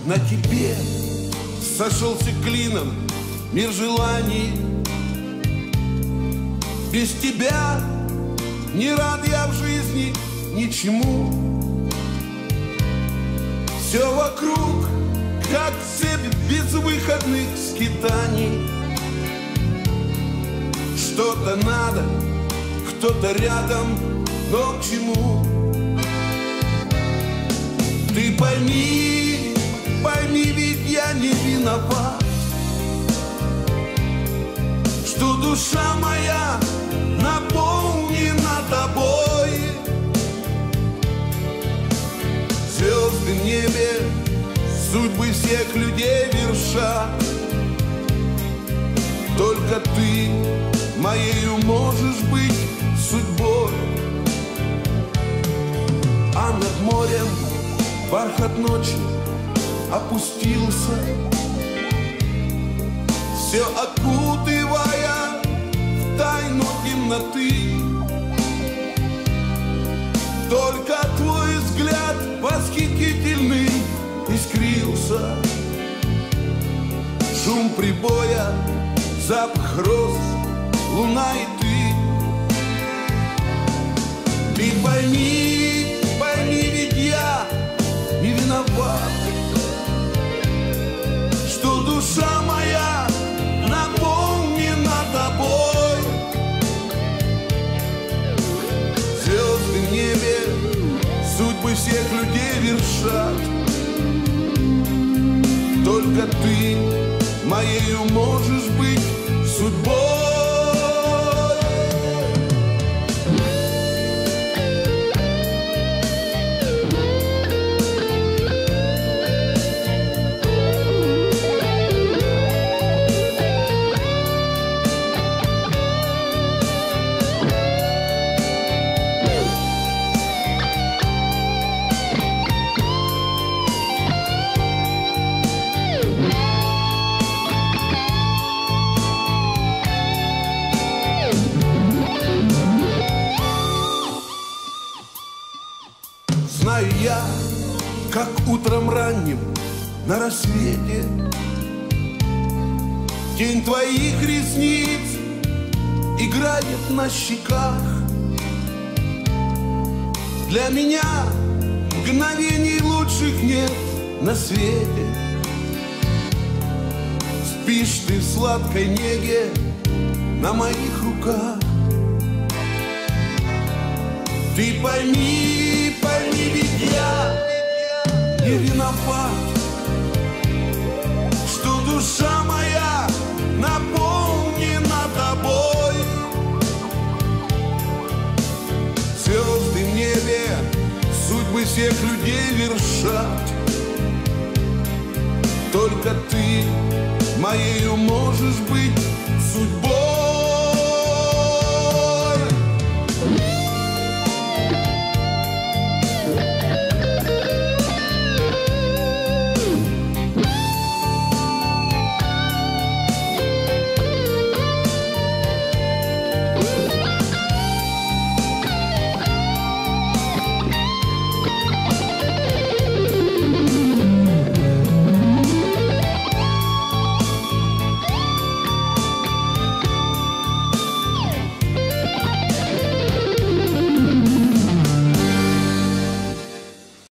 на тебе сошелся клином мир желаний. Без тебя не рад я в жизни ничему. Все вокруг, как цепь безвыходных скитаний. Что-то надо, кто-то рядом, но к чему? Ты пойми, пойми, ведь я не виноват, что душа моя наполнена тобой. Звезды в небе судьбы всех людей вершат. Только ты моею можешь быть судьбой. А над морем бархат ночи опустился, все окутывая в тайну темноты. Только твой взгляд восхитительный искрился. Шум прибоя, запах роз, луна и ты. Ты пойми, пойми, ведь я не виноват, что душа моя наполнена тобой. Звезды в небе судьбы всех людей вершат. Только ты моею можешь быть судьбой. Знаю я, как утром ранним на рассвете тень твоих ресниц играет на щеках. Для меня мгновений лучших нет на свете. Спишь ты в сладкой неге на моих руках. Ты пойми, пойми, ведь я не виноват, что душа моя наполнена тобой. Звезды в небе судьбы всех людей вершат. Только ты моею можешь быть судьбой.